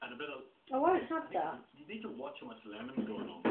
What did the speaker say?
and a bit of. I won't I have think that. you need to watch how much lemon going on.